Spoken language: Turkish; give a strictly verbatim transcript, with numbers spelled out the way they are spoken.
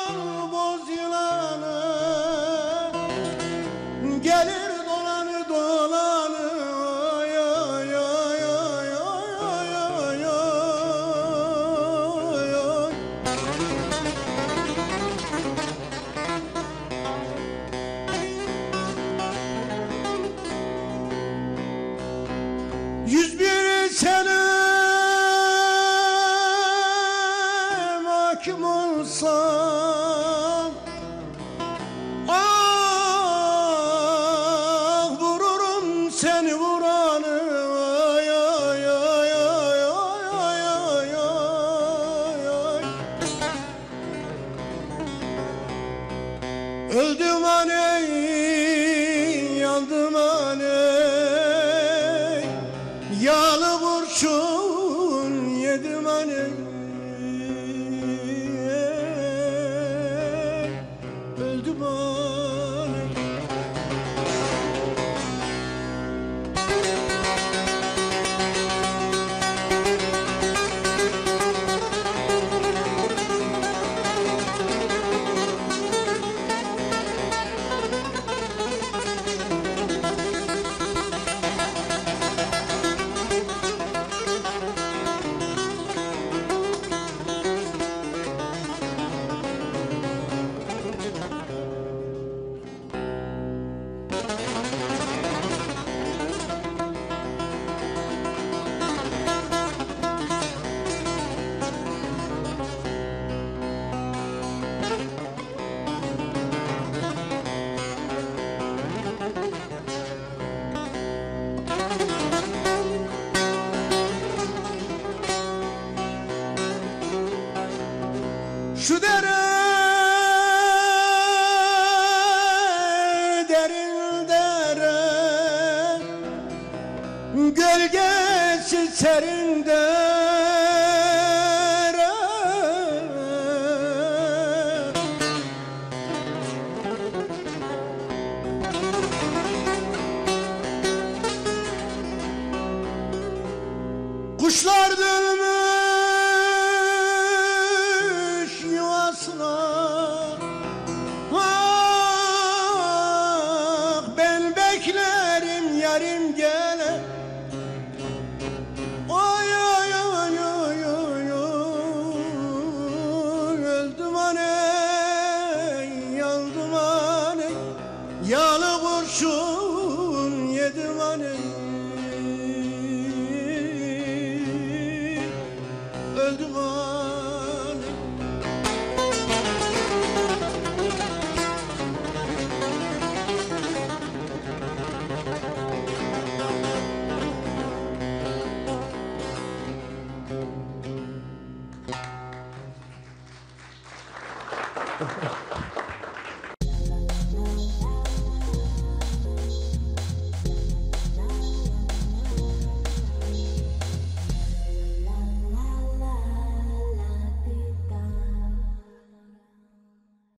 boz yılanı gelir dolanı dolanı ay ay ay ay ay ay ay ay. Yüz bir sene mahkum olsam ah vururum seni vuranı ay ay ay ay ay ay ay ay. Öldüm aney yandım aney yağlı kurşun yedim aney öldüm aney. Şu dere derin dere gölgesi serin dere kuşlar dönmüş yuvasına ah ben beklerim yarim gele ay ay ay ay ay öldüm aney yandım aney yağlı kurşun yedim aney öldüm aney. Ha ha ha.